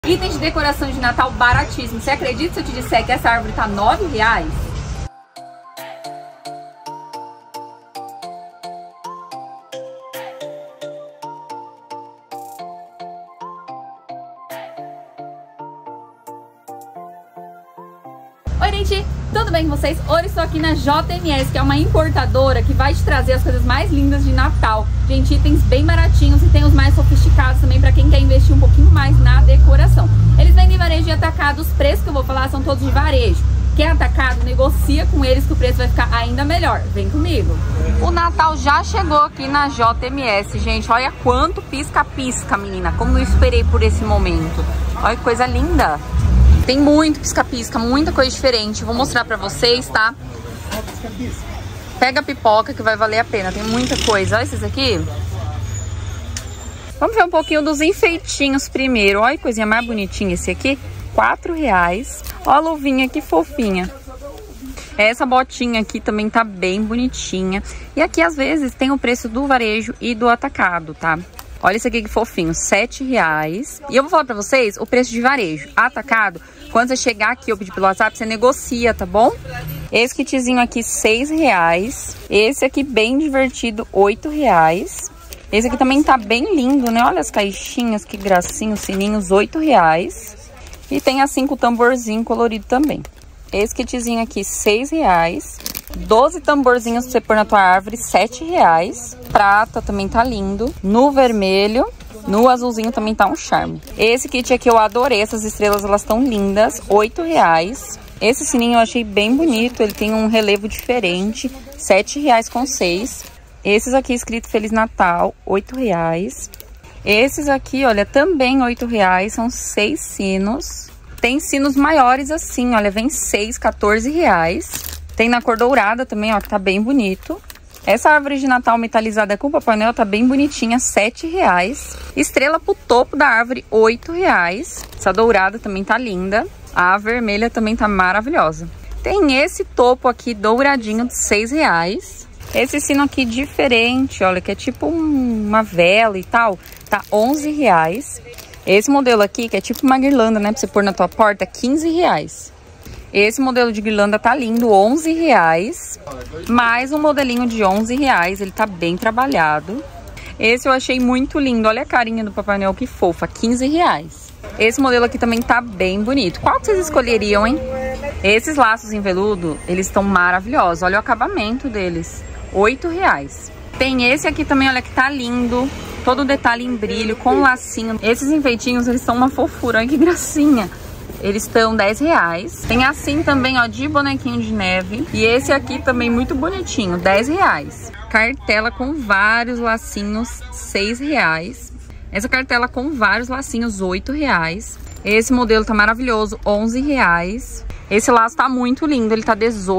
Itens de decoração de Natal baratíssimos. Você acredita se eu te disser que essa árvore tá R$9? Oi, gente, tudo bem com vocês? Hoje estou aqui na JMS, que é uma importadora que vai te trazer as coisas mais lindas de Natal. Gente, itens bem baratinhos e tem os mais sofisticados também para quem quer investir um pouquinho mais na decoração. Eles vendem varejo e atacado, os preços que eu vou falar são todos de varejo. Quem é atacado, negocia com eles que o preço vai ficar ainda melhor. Vem comigo! O Natal já chegou aqui na JMS, gente. Olha quanto pisca-pisca, menina. Como eu esperei por esse momento. Olha que coisa linda. Tem muito pisca-pisca, muita coisa diferente. Vou mostrar pra vocês, tá? Pega a pipoca que vai valer a pena. Tem muita coisa. Olha esses aqui. Vamos ver um pouquinho dos enfeitinhos primeiro. Olha que coisinha mais bonitinha esse aqui. R$4. Olha a luvinha, que fofinha. Essa botinha aqui também tá bem bonitinha. E aqui, às vezes, tem o preço do varejo e do atacado, tá? Olha esse aqui que fofinho, R$7. E eu vou falar pra vocês o preço de varejo. Atacado, quando você chegar aqui ou pedir pelo WhatsApp, você negocia, tá bom? Esse kitzinho aqui, R$6. Esse aqui bem divertido, R$8. Esse aqui também tá bem lindo, né? Olha as caixinhas, que gracinha, os sininhos, R$8. E tem assim com o tamborzinho colorido também. Esse kitzinho aqui, R$6. 12 tamborzinhos pra você pôr na tua árvore, R$7. Prata também tá lindo. No vermelho, no azulzinho também tá um charme. Esse kit aqui eu adorei, essas estrelas elas estão lindas, R$8. Esse sininho eu achei bem bonito, ele tem um relevo diferente, R$7,06. Esses aqui escrito Feliz Natal, R$8. Esses aqui, olha, também R$8, são 6 sinos. Tem sinos maiores assim, olha, vem 6, R$14. Tem na cor dourada também, ó, que tá bem bonito. Essa árvore de Natal metalizada com Papai Noel tá bem bonitinha, R$7. Estrela pro topo da árvore, R$8. Essa dourada também tá linda. A vermelha também tá maravilhosa. Tem esse topo aqui douradinho de R$6. Esse sino aqui diferente, olha, que é tipo uma vela e tal, tá R$11. Esse modelo aqui, que é tipo uma guirlanda, né, pra você pôr na tua porta, R$15. Esse modelo de guirlanda tá lindo, R$11. Mais um modelinho de R$11, ele tá bem trabalhado. Esse eu achei muito lindo, olha a carinha do Papai Noel, que fofa, R$15. Esse modelo aqui também tá bem bonito. Qual que vocês escolheriam, hein? Esses laços em veludo, eles estão maravilhosos, olha o acabamento deles, R$8. Tem esse aqui também, olha que tá lindo, todo detalhe em brilho, com lacinho. Esses enfeitinhos, eles são uma fofura, olha que gracinha. Eles estão R$10. Tem assim também, ó, de bonequinho de neve. E esse aqui também muito bonitinho, R$10. Cartela com vários lacinhos, R$6. Essa cartela com vários lacinhos, R$8. Esse modelo tá maravilhoso, R$11. Esse laço tá muito lindo, ele tá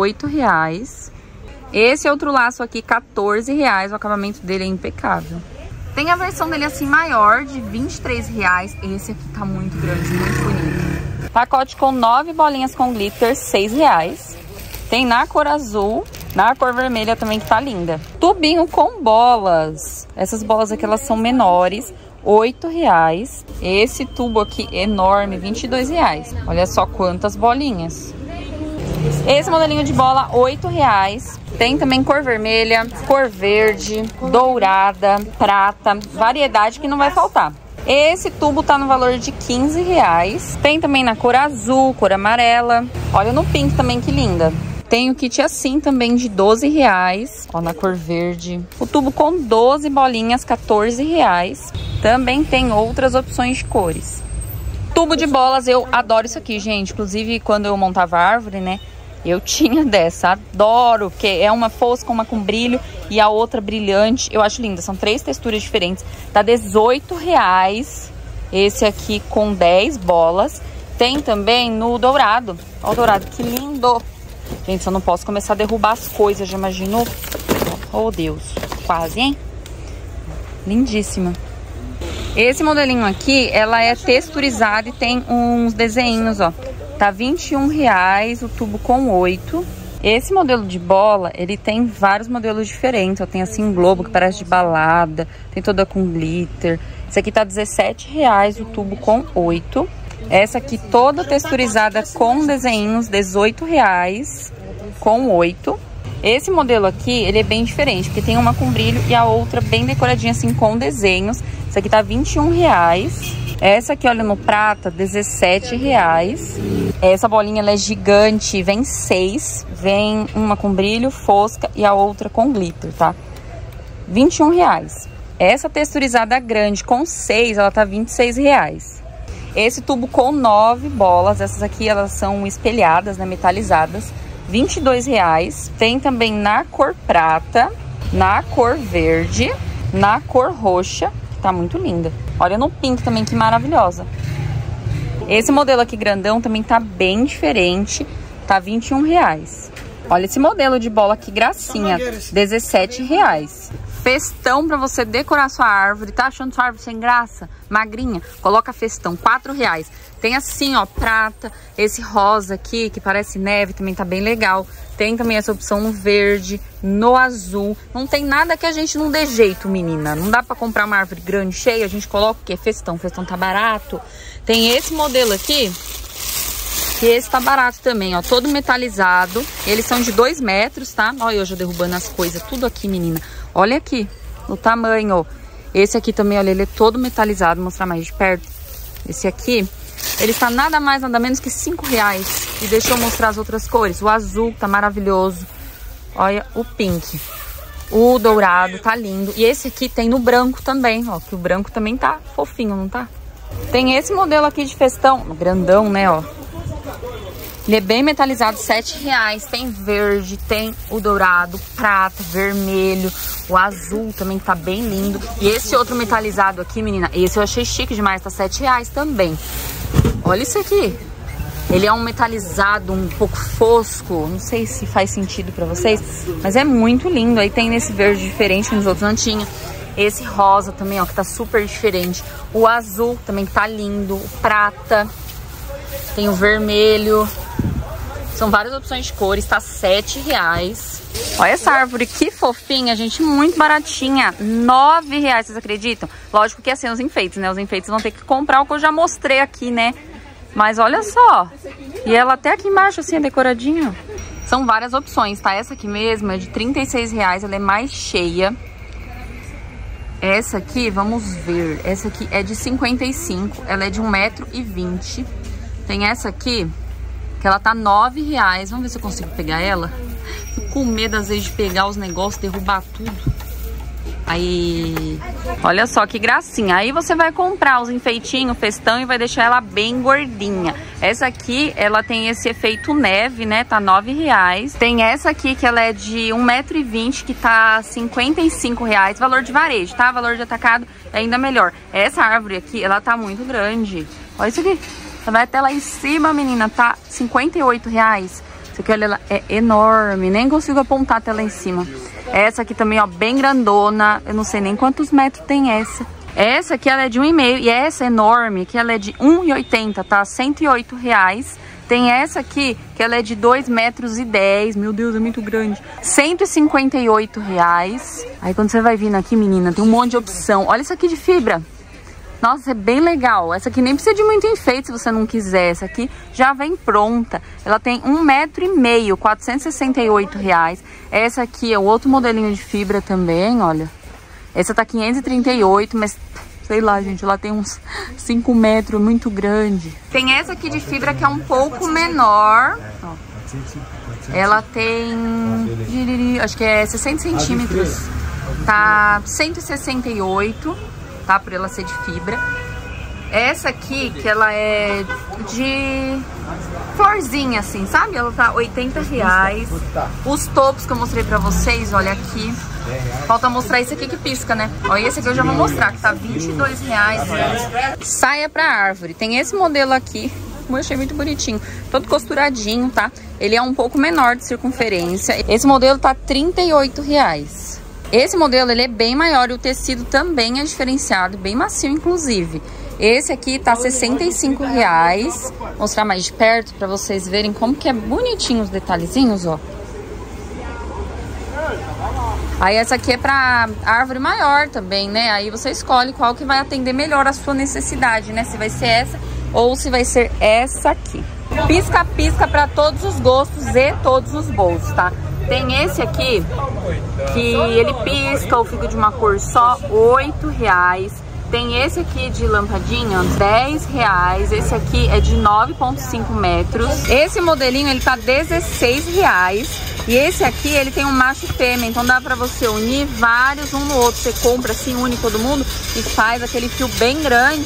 R$18. Esse outro laço aqui, R$14. O acabamento dele é impecável. Tem a versão dele assim maior, de R$23. Esse aqui tá muito grande, muito bonito. Pacote com 9 bolinhas com glitter, R$6. Tem na cor azul, na cor vermelha também que tá linda. Tubinho com bolas. Essas bolas aqui, elas são menores, R$8. Esse tubo aqui enorme, R$22. Olha só quantas bolinhas. Esse modelinho de bola, R$8. Tem também cor vermelha, cor verde, dourada, prata, variedade que não vai faltar. Esse tubo tá no valor de R$15. Tem também na cor azul, cor amarela. Olha no pink também, que linda. Tem o kit assim também de R$12. Ó, na cor verde. O tubo com 12 bolinhas, R$14. Também tem outras opções de cores. Tubo de bolas, eu adoro isso aqui, gente. Inclusive, quando eu montava a árvore, né, eu tinha dessa, adoro, porque é uma fosca, uma com brilho e a outra brilhante. Eu acho linda, são 3 texturas diferentes. Tá R$18. Esse aqui com 10 bolas. Tem também no dourado. Olha o dourado, que lindo. Gente, eu não posso começar a derrubar as coisas, já imaginou? Oh, Deus, quase, hein? Lindíssima. Esse modelinho aqui, ela é texturizada e tem uns desenhos, ó. Tá R$21, o tubo com 8. Esse modelo de bola, ele tem vários modelos diferentes. Ó, tem assim globo que parece de balada, tem toda com glitter. Esse aqui tá R$17, o tubo com 8. Essa aqui toda texturizada com desenhos, R$18, com 8. Esse modelo aqui, ele é bem diferente, porque tem uma com brilho e a outra bem decoradinha assim com desenhos. Essa aqui tá R$21. Essa aqui, olha, no prata, R$17. Essa bolinha, ela é gigante, vem 6. Vem uma com brilho, fosca e a outra com glitter, tá? R$21. Essa texturizada grande com 6, ela tá R$26. Esse tubo com 9 bolas, essas aqui elas são espelhadas, né, metalizadas, R$22. Tem também na cor prata, na cor verde, na cor roxa, que tá muito linda. Olha no pink também, que maravilhosa. Esse modelo aqui grandão também tá bem diferente, tá R$21. Olha esse modelo de bola aqui, gracinha, R$17. Festão pra você decorar sua árvore. Tá achando sua árvore sem graça? Magrinha? Coloca festão, R$4. Tem assim, ó, prata. Esse rosa aqui, que parece neve, também tá bem legal. Tem também essa opção no verde, no azul. Não tem nada que a gente não dê jeito, menina. Não dá pra comprar uma árvore grande, cheia. A gente coloca o quê? Festão. Festão tá barato. Tem esse modelo aqui, que esse tá barato também, ó. Todo metalizado. Eles são de 2 metros, tá? Olha eu já derrubando as coisas. Tudo aqui, menina. Olha aqui, o tamanho. Esse aqui também, olha, ele é todo metalizado. Vou mostrar mais de perto. Esse aqui, ele está nada mais, nada menos que R$5. E deixa eu mostrar as outras cores. O azul tá maravilhoso. Olha o pink. O dourado tá lindo. E esse aqui tem no branco também, ó. Que o branco também tá fofinho, não tá? Tem esse modelo aqui de festão, grandão, né, ó. Ele é bem metalizado, R$7. Tem verde, tem o dourado, prata, vermelho, o azul também tá bem lindo. E esse outro metalizado aqui, menina, esse eu achei chique demais, tá R$7 também. Olha isso aqui. Ele é um metalizado um pouco fosco, não sei se faz sentido pra vocês, mas é muito lindo. Aí tem nesse verde diferente que nos outros não tinha. Esse rosa também, ó, que tá super diferente. O azul também que tá lindo, o prata. Tem o vermelho. São várias opções de cores, tá R$7. Olha essa árvore, que fofinha, gente, muito baratinha, R$9, vocês acreditam? Lógico que é assim os enfeites, né? Os enfeites vão ter que comprar o que eu já mostrei aqui, né? Mas olha só, e ela até aqui embaixo assim é decoradinha. São várias opções, tá? Essa aqui mesmo é de R$36, ela é mais cheia. Essa aqui, vamos ver, essa aqui é de 55, ela é de 1,20 m. Tem essa aqui, que ela tá R$9. Vamos ver se eu consigo pegar ela. Fico com medo às vezes de pegar os negócios, derrubar tudo. Aí, olha só que gracinha. Aí você vai comprar os enfeitinhos, festão, e vai deixar ela bem gordinha. Essa aqui, ela tem esse efeito neve, né? Tá R$9. Tem essa aqui que ela é de 1,20 m, que tá R$55. Valor de varejo, tá? Valor de atacado é ainda melhor. Essa árvore aqui, ela tá muito grande. Olha isso aqui. Você vai até lá em cima, menina, tá R$58. Isso aqui, olha, ela é enorme, nem consigo apontar até lá em cima. Essa aqui também, ó, bem grandona, eu não sei nem quantos metros tem essa. Essa aqui, ela é de 1,5 m, e essa enorme, que ela é de 1,80 m, tá? R$108. Tem essa aqui, que ela é de 2,10 metros, meu Deus, é muito grande, R$158. Aí quando você vai vindo aqui, menina, tem um monte de opção. Olha isso aqui de fibra. Nossa, é bem legal. Essa aqui nem precisa de muito enfeite se você não quiser. Essa aqui já vem pronta. Ela tem 1,5 m, R$468. Essa aqui é o outro modelinho de fibra também, olha. Essa tá 538, mas sei lá, gente, ela tem uns 5 metros, muito grande. Tem essa aqui de fibra que é um pouco menor. Ó. Ela tem, acho que é 60 centímetros. Tá R$168. Tá? Por ela ser de fibra. Essa aqui, que ela é de florzinha, assim, sabe? Ela tá R$80. Os topos que eu mostrei pra vocês, olha aqui. Falta mostrar esse aqui que pisca, né? Olha, esse aqui eu já vou mostrar, que tá R$22. Saia pra árvore. Tem esse modelo aqui. Eu achei muito bonitinho. Todo costuradinho, tá? Ele é um pouco menor de circunferência. Esse modelo tá R$38. Esse modelo, ele é bem maior e o tecido também é diferenciado, bem macio, inclusive. Esse aqui tá R$65. Vou mostrar mais de perto pra vocês verem como que é bonitinho os detalhezinhos, ó. Aí essa aqui é pra árvore maior também, né? Aí você escolhe qual que vai atender melhor a sua necessidade, né? Se vai ser essa, ou se vai ser essa aqui. Pisca-pisca para todos os gostos e todos os bolsos, tá? Tem esse aqui, que ele pisca ou fica de uma cor só, R$8. Tem esse aqui de lampadinha, R$10. Esse aqui é de 9,5 metros. Esse modelinho, ele tá R$16. E esse aqui, ele tem um macho e fêmea, então dá pra você unir vários um no outro. Você compra assim, une todo mundo e faz aquele fio bem grande.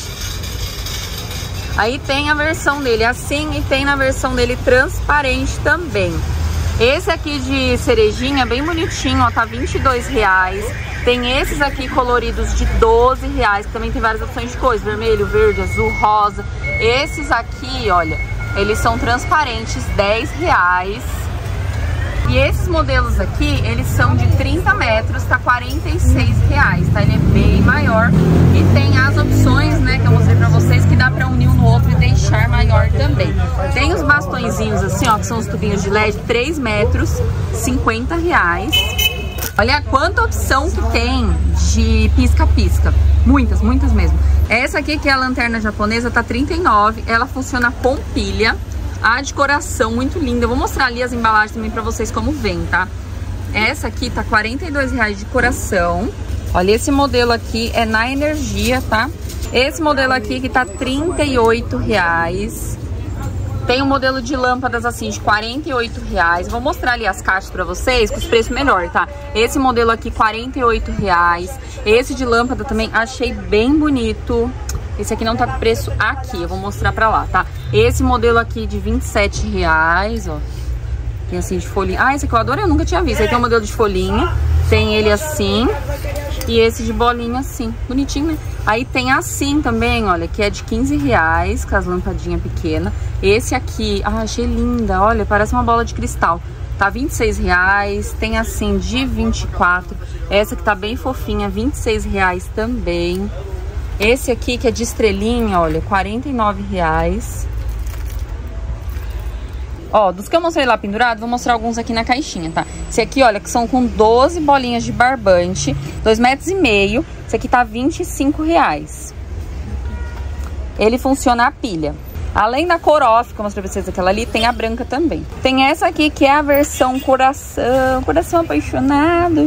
Aí tem a versão dele assim e tem na versão dele transparente também. Esse aqui de cerejinha, bem bonitinho, ó, tá R$22. Tem esses aqui coloridos de R$12, que também tem várias opções de cores, vermelho, verde, azul, rosa. Esses aqui, olha, eles são transparentes, R$10. E esses modelos aqui, eles são de 30 metros, tá R$46, tá? Ele é bem maior. E tem as opções, né, que eu mostrei pra vocês, que dá pra unir um no outro e deixar maior também. Tem os bastõezinhos assim, ó, que são os tubinhos de LED, 3 metros, R$50. Olha quanta opção que tem de pisca-pisca. Muitas, muitas mesmo. Essa aqui, que é a lanterna japonesa, tá R$39. Ela funciona com pilha. A decoração muito linda. Eu vou mostrar ali as embalagens também pra vocês como vem, tá? Essa aqui tá R$42 de decoração. Olha, esse modelo aqui é na energia, tá? Esse modelo aqui que tá R$38. Tem um modelo de lâmpadas assim de R$48. Vou mostrar ali as caixas pra vocês com os preços melhor, tá? Esse modelo aqui R$48. Esse de lâmpada também achei bem bonito. Esse aqui não tá com preço aqui, eu vou mostrar pra lá, tá? Esse modelo aqui de R$27, ó. Tem assim de folhinha. Ah, esse aqui eu adoro, eu nunca tinha visto. Aí tem o modelo de folhinha, tem ele assim. E esse de bolinha assim, bonitinho, né? Aí tem assim também, olha, que é de R$15, com as lampadinhas pequenas. Esse aqui, ah, achei linda, olha, parece uma bola de cristal. Tá R$26, tem assim de 24. Essa que tá bem fofinha, R$26 também. Esse aqui que é de estrelinha, olha, R$49. Ó, dos que eu mostrei lá pendurado, vou mostrar alguns aqui na caixinha, tá? Esse aqui, olha, que são com 12 bolinhas de barbante, 2,5 metros. Esse aqui tá R$25. Ele funciona a pilha. Além da cor off, que eu mostrei pra vocês aquela ali, tem a branca também. Tem essa aqui que é a versão coração, coração apaixonado.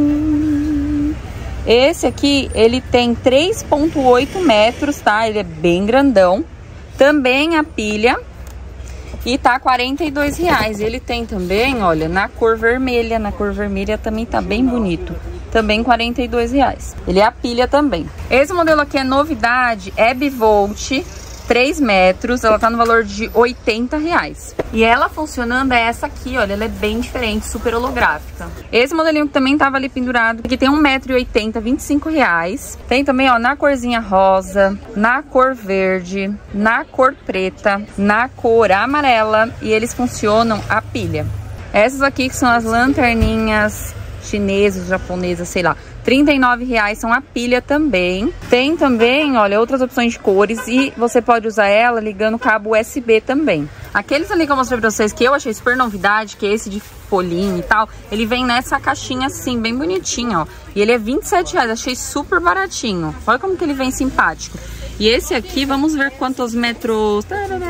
Esse aqui, ele tem 3,8 metros, tá? Ele é bem grandão. Também a pilha. E tá R$42. Ele tem também, olha, na cor vermelha. Na cor vermelha também tá bem bonito. Também R$42. Ele é a pilha também. Esse modelo aqui é novidade, é bivolt, 3 metros. Ela tá no valor de R$80. E ela funcionando é essa aqui, olha, ela é bem diferente, super holográfica. Esse modelinho que também tava ali pendurado, aqui tem 1,80 m, R$25. Tem também, ó, na corzinha rosa, na cor verde, na cor preta, na cor amarela. E eles funcionam a pilha. Essas aqui que são as lanterninhas chinesas, japonesas, sei lá. R$39 são a pilha também. Tem também, olha, outras opções de cores e você pode usar ela ligando o cabo USB também. Aqueles ali que eu mostrei pra vocês que eu achei super novidade, que é esse de folhinha e tal, ele vem nessa caixinha assim, bem bonitinho, ó. E ele é R$27, achei super baratinho. Olha como que ele vem simpático. E esse aqui, vamos ver quantos metros...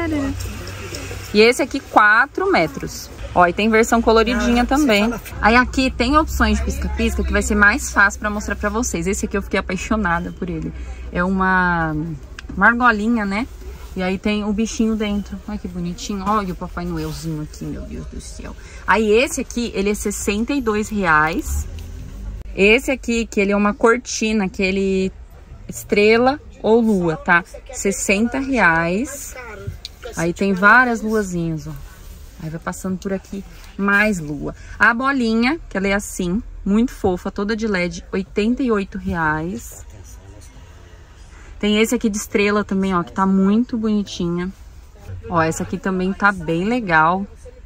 E esse aqui, 4 metros. Ó, e tem versão coloridinha também. Aí aqui tem opções de pisca-pisca que vai ser mais fácil pra mostrar pra vocês. Esse aqui eu fiquei apaixonada por ele. É uma argolinha, né? E aí tem o bichinho dentro. Olha que bonitinho. Olha o Papai Noelzinho aqui, meu Deus do céu. Aí esse aqui, ele é R$62. Esse aqui, que ele é uma cortina, que ele... estrela ou lua, tá? R$60. Aí tem várias luazinhas, ó. Aí vai passando por aqui mais lua. A bolinha, que ela é assim, muito fofa, toda de LED, R$88. Tem esse aqui de estrela também, ó, que tá muito bonitinha. Ó, essa aqui também tá bem legal.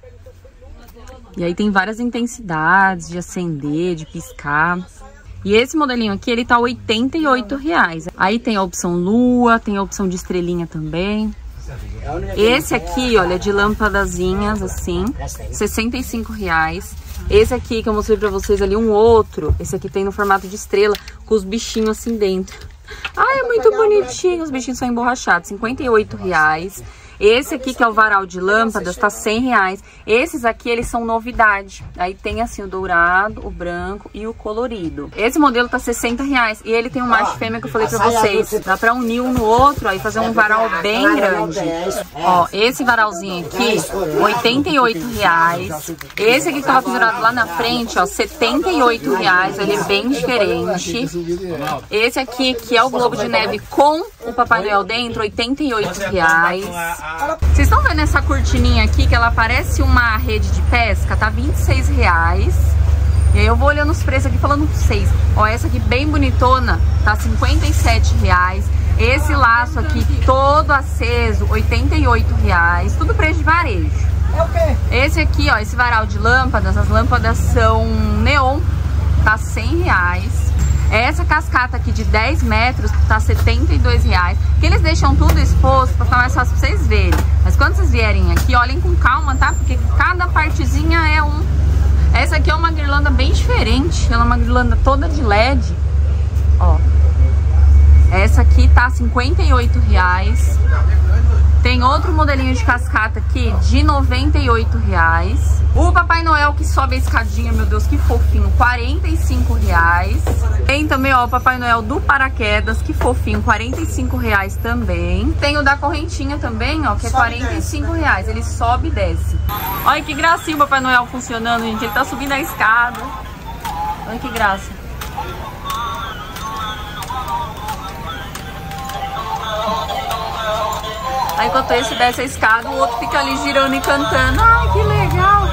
E aí tem várias intensidades de acender, de piscar. E esse modelinho aqui, ele tá R$88. Aí tem a opção lua, tem a opção de estrelinha também. Esse aqui, olha, de lâmpadazinhas, assim, R$65. Esse aqui que eu mostrei pra vocês ali, um outro. Esse aqui tem no formato de estrela, com os bichinhos assim dentro. Ai, é muito bonitinho. Os bichinhos são emborrachados. R$58. Esse aqui, que é o varal de lâmpadas, tá R$100. Esses aqui, eles são novidade. Aí tem assim o dourado, o branco e o colorido. Esse modelo tá R$60. E ele tem um macho e fêmea que eu falei pra vocês. Dá pra unir um no outro, aí fazer um varal bem grande. Ó, esse varalzinho aqui, R$88. Esse aqui que tava pendurado lá na frente, ó, R$78. Ele é bem diferente. Esse aqui, que é o globo de neve com o Papai Noel dentro, R$88. Vocês estão vendo essa cortininha aqui, que ela parece uma rede de pesca? Tá R$26. E aí eu vou olhando os preços aqui, falando com vocês. Ó, essa aqui bem bonitona, tá R$57. Esse laço aqui todo aceso, R$88. Tudo preço de varejo. Esse aqui, ó, esse varal de lâmpadas, as lâmpadas são neon, tá R$100. Essa cascata aqui de 10 metros tá R$72. Que eles deixam tudo exposto pra ficar mais fácil pra vocês verem. Mas quando vocês vierem aqui, olhem com calma, tá? Porque cada partezinha é um... Essa aqui é uma guirlanda bem diferente. Ela é uma guirlanda toda de LED. Ó. Essa aqui tá R$58. Tem outro modelinho de cascata aqui de R$98. O Papai Noel que sobe a escadinha, meu Deus, que fofinho, R$45. Tem também, ó, o Papai Noel do paraquedas, que fofinho, R$45 também. Tem o da correntinha também, ó, que é R$45. Ele sobe e desce. Olha que gracinha o Papai Noel funcionando, gente. Ele tá subindo a escada. Olha que graça. Aí enquanto esse desce a escada, o outro fica ali girando e cantando. Ai, que legal!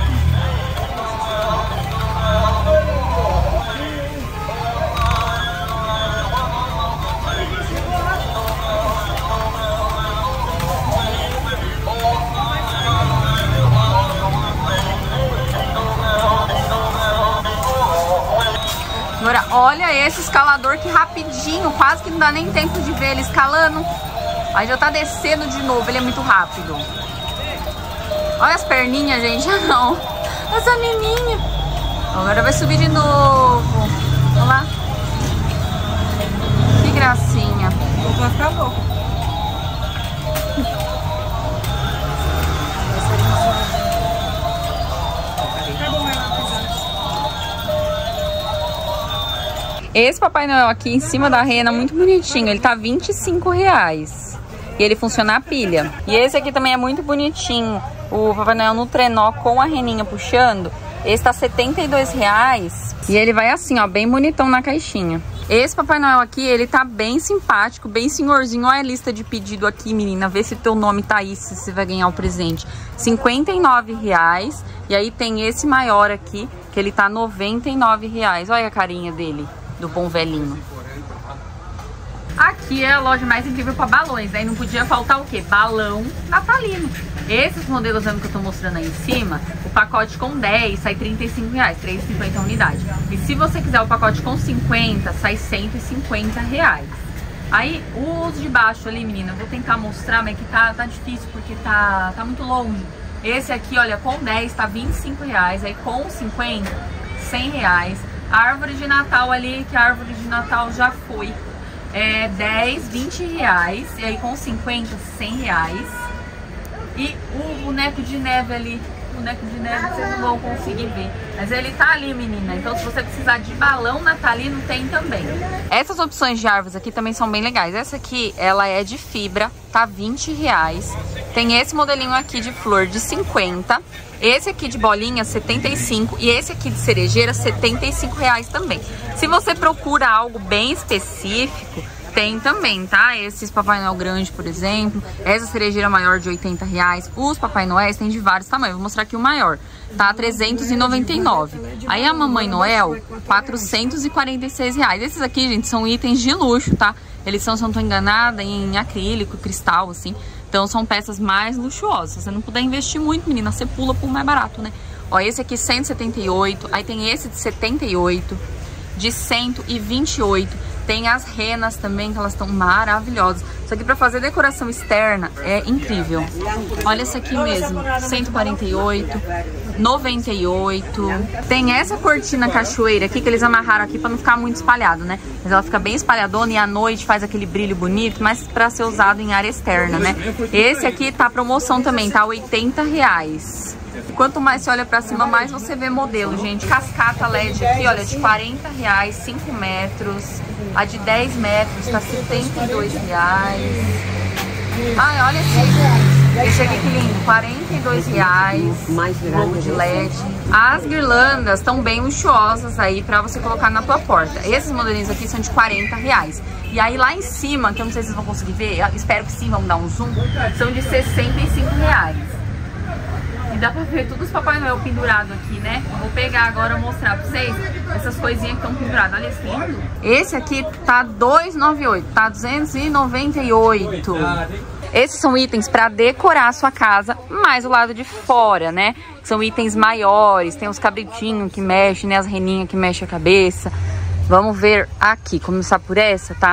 Agora, olha esse escalador que rapidinho, quase que não dá nem tempo de ver ele escalando. Aí já tá descendo de novo, ele é muito rápido. Olha as perninhas, gente. Ah, não. Essa menininha. Agora vai subir de novo. Olha lá. Que gracinha. Vai ficar louco. Esse Papai Noel aqui em cima da rena, muito bonitinho. Ele tá R$25. E ele funciona a pilha. E esse aqui também é muito bonitinho. O Papai Noel no trenó com a reninha puxando. Esse tá R$72. E ele vai assim, ó, bem bonitão na caixinha. Esse Papai Noel aqui, ele tá bem simpático, bem senhorzinho. Olha a lista de pedido aqui, menina. Vê se teu nome tá aí, se você vai ganhar o presente. R$59. E aí tem esse maior aqui, que ele tá R$99. Olha a carinha dele, do bom velhinho. Aqui é a loja mais incrível para balões. Aí não podia faltar o quê? Balão natalino. Esses modelos que eu tô mostrando aí em cima, o pacote com 10 sai R$35, R$3,50 a unidade. E se você quiser o pacote com 50, sai R$150. Aí os de baixo ali, menina, eu vou tentar mostrar, mas que tá difícil porque tá muito longe. Esse aqui, olha, com 10 tá R$25, aí com 50, R$100. A árvore de Natal ali, que a árvore de Natal já foi, é 10, R$20. E aí com 50, R$100. E o boneco de neve ali, o boneco de neve vocês não vão conseguir ver, mas ele tá ali, menina. Então se você precisar de balão natalino, tem também. Essas opções de árvores aqui também são bem legais. Essa aqui, ela é de fibra, tá R$20. Tem esse modelinho aqui de flor de 50. Esse aqui de bolinha, 75. E esse aqui de cerejeira, R$75 também. Se você procura algo bem específico, tem também, tá? Esses Papai Noel grande, por exemplo. Essa cerejeira maior de R$80. Os Papai Noéis tem de vários tamanhos. Vou mostrar aqui o maior. Tá R$399. Aí a Mamãe Noel, R$446. Esses aqui, gente, são itens de luxo, tá? Eles são, se eu não tô enganada, em acrílico, cristal, assim. Então são peças mais luxuosas. Se você não puder investir muito, menina, você pula por mais barato, né? Ó, esse aqui 178. Aí tem esse de 78. De 128. Tem as renas também, que elas estão maravilhosas. Isso aqui pra fazer decoração externa é incrível. Olha esse aqui mesmo, 148. 98. Tem essa cortina cachoeira aqui que eles amarraram aqui pra não ficar muito espalhado, né? Mas ela fica bem espalhadona e à noite faz aquele brilho bonito, mas pra ser usado em área externa, né? Esse aqui tá promoção também, tá R$80. E quanto mais você olha pra cima, mais você vê modelo, gente. Cascata LED aqui, olha, de R$40, 5 metros. A de 10 metros tá R$72. Ai, olha esse aqui que lindo, R$42, globo de LED. As guirlandas estão bem luxuosas aí pra você colocar na tua porta. Esses modelinhos aqui são de R$40. E aí lá em cima, que eu não sei se vocês vão conseguir ver, espero que sim, vamos dar um zoom, são de R$65. E dá pra ver todos os Papai Noel pendurados aqui, né? Eu vou pegar agora e mostrar pra vocês essas coisinhas que estão penduradas. Olha esse lindo. Esse aqui tá R$298, tá R$298. Esses são itens para decorar a sua casa, mais o lado de fora, né? São itens maiores, tem os cabritinhos que mexem, né? As reninhas que mexem a cabeça. Vamos ver aqui, começar por essa, tá?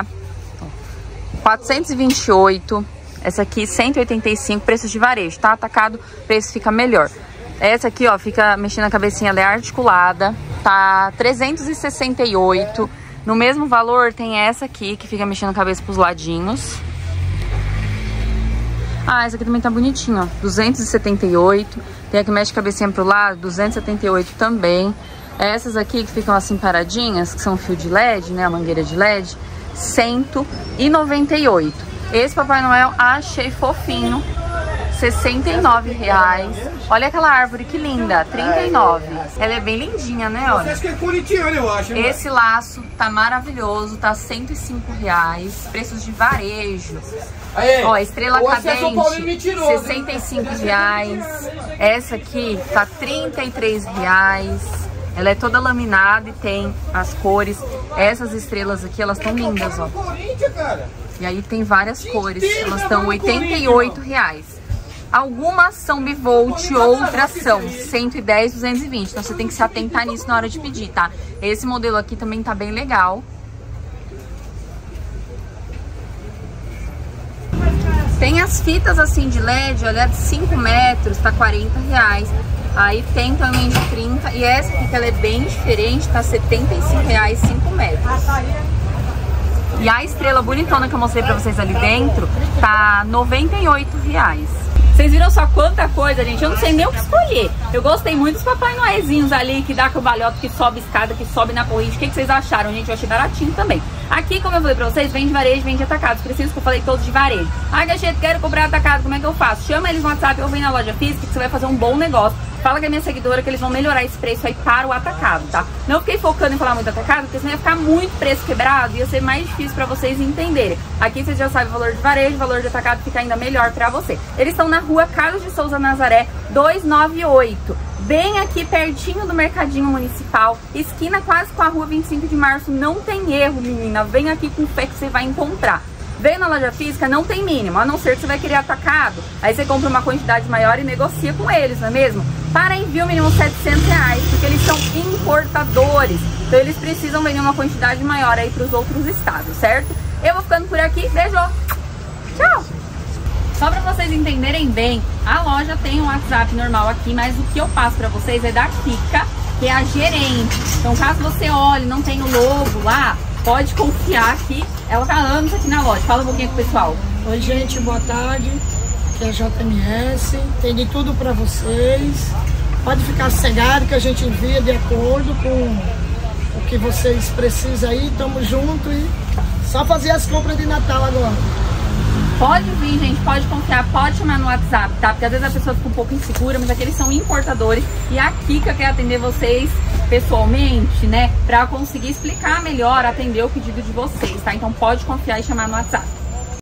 428, essa aqui 185, preços de varejo, tá? Atacado, o preço fica melhor. Essa aqui, ó, fica mexendo a cabecinha, ela é articulada, tá 368. No mesmo valor tem essa aqui, que fica mexendo a cabeça pros ladinhos. Ah, essa aqui também tá bonitinha, ó, 278. Tem a que mexe a cabecinha pro lado, 278 também. Essas aqui que ficam assim paradinhas, que são fio de LED, né, a mangueira de LED, 198. Esse Papai Noel achei fofinho, R$69. Olha aquela árvore que linda, 39. Ela é bem lindinha, né, olha. Acho que é corintiano, eu acho. Esse laço tá maravilhoso, tá R$105. Preços de varejo. Aí, ó, estrela cadente, mentirou, R$65. Essa aqui tá R$33. Ela é toda laminada e tem as cores. Essas estrelas aqui, elas estão lindas, ó. E aí tem várias cores. Elas estão R$88. Algumas são bivolt, outras são 110, 220. Então você tem que se atentar nisso na hora de pedir, tá? Esse modelo aqui também tá bem legal. Tem as fitas assim de LED, olha, de 5 metros, tá R$40. Aí tem também de 30. E essa aqui, que ela é bem diferente, tá R$75, 5 metros. E a estrela bonitona que eu mostrei pra vocês ali dentro, tá R$98. Vocês viram só quanta coisa, gente? Eu não sei nem o que escolher. Eu gostei muito dos Papai Noezinhos ali, que dá cambalhota, que sobe escada, que sobe na corrente. O que vocês acharam, gente? Eu achei baratinho também. Aqui, como eu falei pra vocês, vende varejo, vende atacado. Preciso que eu falei todos de varejo. Ah, Gacheta, quero comprar atacado, como é que eu faço? Chama eles no WhatsApp ou vem na loja física que você vai fazer um bom negócio. Fala com a minha seguidora que eles vão melhorar esse preço aí para o atacado, tá? Não fiquei focando em falar muito atacado, porque senão ia ficar muito preço quebrado e ia ser mais difícil pra vocês entenderem. Aqui vocês já sabem o valor de varejo, o valor de atacado fica ainda melhor pra você. Eles estão na rua Carlos de Souza Nazaré, 298. Bem aqui pertinho do Mercadinho Municipal, esquina quase com a rua 25 de Março. Não tem erro, menina. Vem aqui com fé que você vai encontrar. Vem na loja física, não tem mínimo, a não ser que você vai querer atacado. Aí você compra uma quantidade maior e negocia com eles, não é mesmo? Para envio mínimo R$700, porque eles são importadores. Então eles precisam vender uma quantidade maior aí para os outros estados, certo? Eu vou ficando por aqui, beijo, tchau! Só para vocês entenderem bem, a loja tem um WhatsApp normal aqui, mas o que eu passo para vocês é da Kika, que é a gerente. Então caso você olhe, não tem o logo lá, pode confiar que ela tá há anos aqui na loja. Fala um pouquinho com o pessoal. Oi, gente, boa tarde. Aqui é a JMS. Tem de tudo para vocês. Pode ficar sossegado que a gente envia de acordo com o que vocês precisam aí. Tamo junto e só fazer as compras de Natal agora. Pode vir, gente, pode confiar, pode chamar no WhatsApp, tá? Porque às vezes a pessoa fica um pouco insegura, mas aqui eles são importadores e a Kika quer atender vocês pessoalmente, né? Pra conseguir explicar melhor, atender o pedido de vocês, tá? Então pode confiar e chamar no WhatsApp.